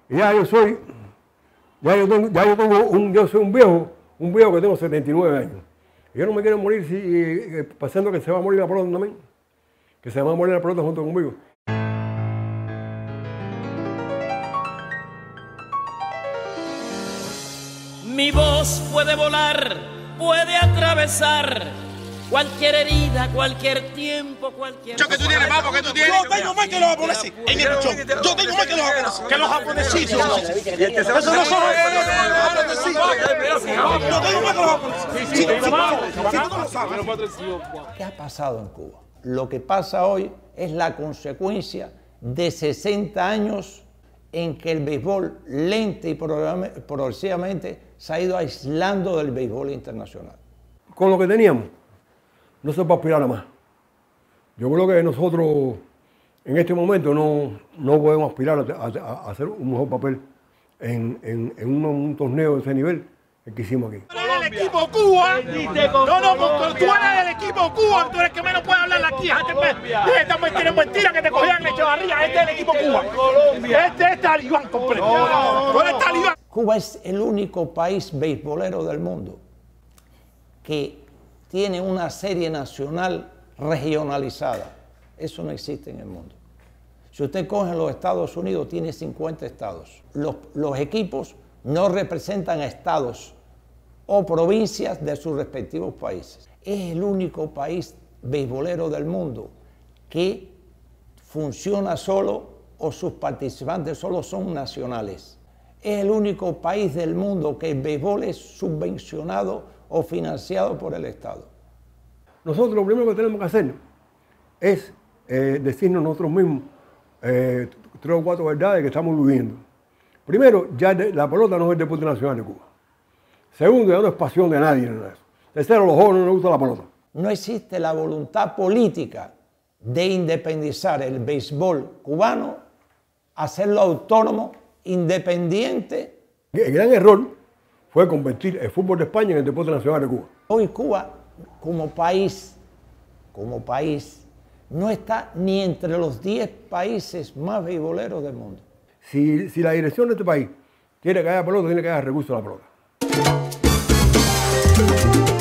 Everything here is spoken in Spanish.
Y ya yo soy, yo soy un viejo que tengo 79 años. Y yo no me quiero morir pensando que se va a morir la pelota también, que se va a morir la pelota junto conmigo. Mi voz puede volar, puede atravesar cualquier herida, cualquier tiempo, cualquier... ¿Qué tú tienes, papo? ¿Qué tú tienes? Yo tengo más que los japoneses en el show. Yo tengo más que los japoneses. Que los japoneses. Eso no son los japoneses. Yo tengo más que los japoneses. Si tú no lo sabes. ¿Qué ha pasado en Cuba? Lo que pasa hoy es la consecuencia de 60 años en que el béisbol lenta y progresivamente se ha ido aislando del béisbol internacional. Con lo que teníamos, no se puede aspirar a más. Yo creo que nosotros en este momento no podemos aspirar a hacer un mejor papel en un torneo de ese nivel que hicimos aquí. El equipo Cuba. No, tú eres del equipo Cuba, tú eres el que menos puede hablar aquí. Esta mentira que te cogían en Echevarría. Este es el equipo Cuba. Este es talibán completo. Tú eres talibán. Cuba es el único país beisbolero del mundo que tiene una serie nacional regionalizada. Eso no existe en el mundo. Si usted coge los Estados Unidos, tiene 50 estados. Los equipos no representan a estados o provincias de sus respectivos países. Es el único país beisbolero del mundo que funciona solo o sus participantes solo son nacionales. Es el único país del mundo que el béisbol es subvencionado o financiado por el Estado. Nosotros lo primero que tenemos que hacer es decirnos nosotros mismos 3 o 4 verdades que estamos viviendo. Primero, ya la pelota no es el deporte nacional de Cuba. Segundo, ya no es pasión de nadie. Tercero, a los jóvenes no les gusta la pelota. No existe la voluntad política de independizar el béisbol cubano, hacerlo autónomo, independiente. El gran error fue convertir el fútbol de España en el deporte nacional de Cuba. Hoy Cuba, como país, no está ni entre los 10 países más beisboleros del mundo. Si la dirección de este país quiere que haya pelota, tiene que haya recursos a la pelota.